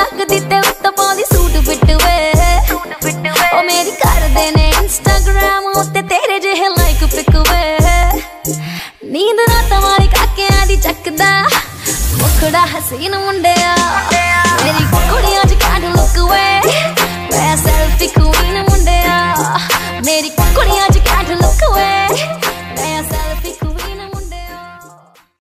लगदी ते उत्त पाउंदी सूट फिट वे ओ मेरी करदे ने इंस्टाग्राम उत्ते तेरे जेहे लाइक पिक वे नींद रात वाली काकियां दी चकदा मुखड़ा हसीन मुंडिया मेरी कुड़ियां च काढ लुक वे मैं सेल्फी क्वीन